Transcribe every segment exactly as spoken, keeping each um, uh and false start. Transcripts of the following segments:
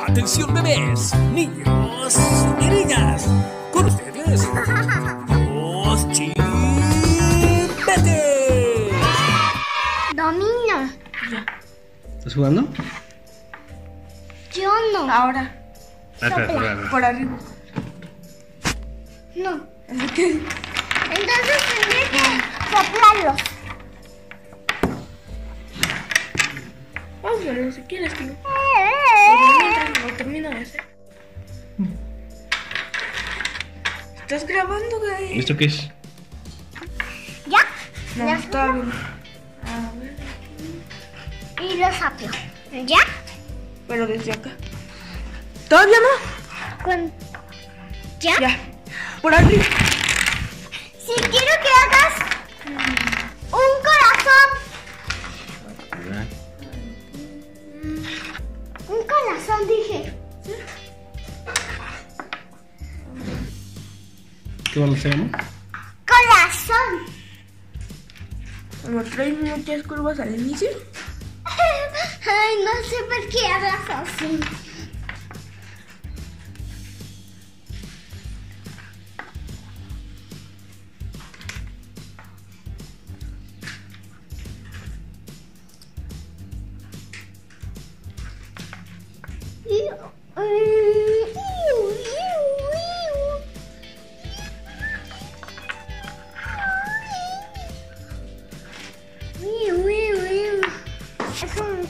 Atención bebés, niños y niñas. Con ustedes, los chipetes. Domino. ¿Estás jugando? Yo no. Ahora. Espera, espera, espera. Por arriba. No. Entonces tendré que soplarlos. Vamos a verlo si quieres, tío. Eh, Mientras lo termino de hacer. ¿Estás grabando, güey? ¿Esto qué es? ¿Ya? No, ¿Ya? está bien. A ver. Y lo soplo. ¿Ya? Pero desde acá. ¿Todavía no? Con... ¿Ya? Ya. Por arriba. Si quiero que hagas un corazón. Un corazón, dije. ¿Qué vamos a hacer, amor? Corazón. ¿Me traes muchas curvas al inicio? Ay, no sé por qué hablas así. Es un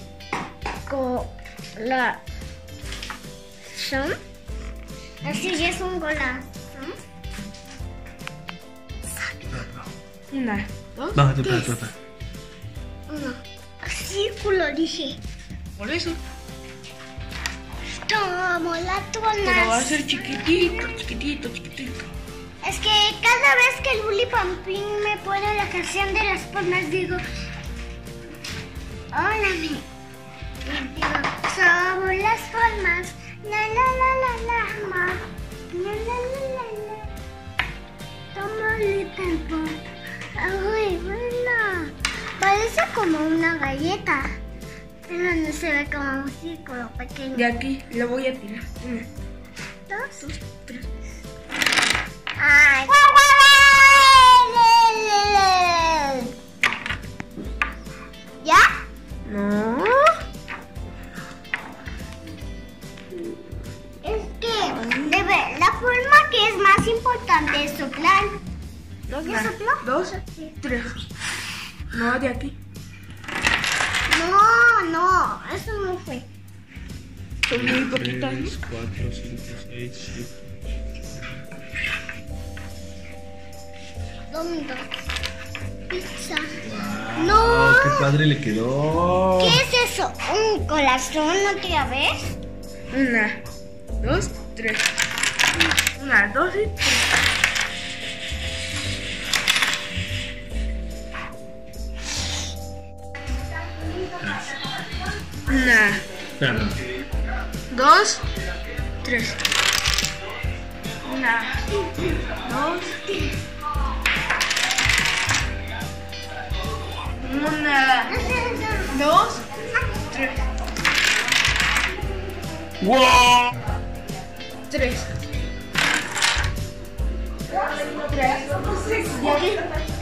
corazón. Así es un corazón. Una, dos. No, espera, espera, espera. Uno. Círculo, dije. Por eso. Tomo la Pero va a tona. ser chiquitito, chiquitito, chiquitito. Es que cada vez que el Bully Pampín me pone la canción de las palmas, digo, hola, mi. Y digo, somos las palmas. La la la la la ma. La la la la la. Toma little pop. Ay, bueno. Parece como una galleta. Pero no se ve como un círculo pequeño. De aquí le voy a tirar. Una, Dos. dos, tres. Ay. ¿Ya? No. Es que debe, la forma que es más importante es soplar. ¿Ya Una, sopló? dos, tres. No, de aquí. No, no, eso no fue. Son muy poquitas, ¿no? tres, cuatro, cinco, seis, siete. Domino. Pizza. Wow, No. ¡Qué padre le quedó! ¿Qué es eso? ¿Un corazón otra vez? Una, dos, tres. Una, dos y tres. Una, Espera, no. dos, tres. Una, dos, una, dos, tres. ¡Wow! Tres. Tres. ¿Y aquí?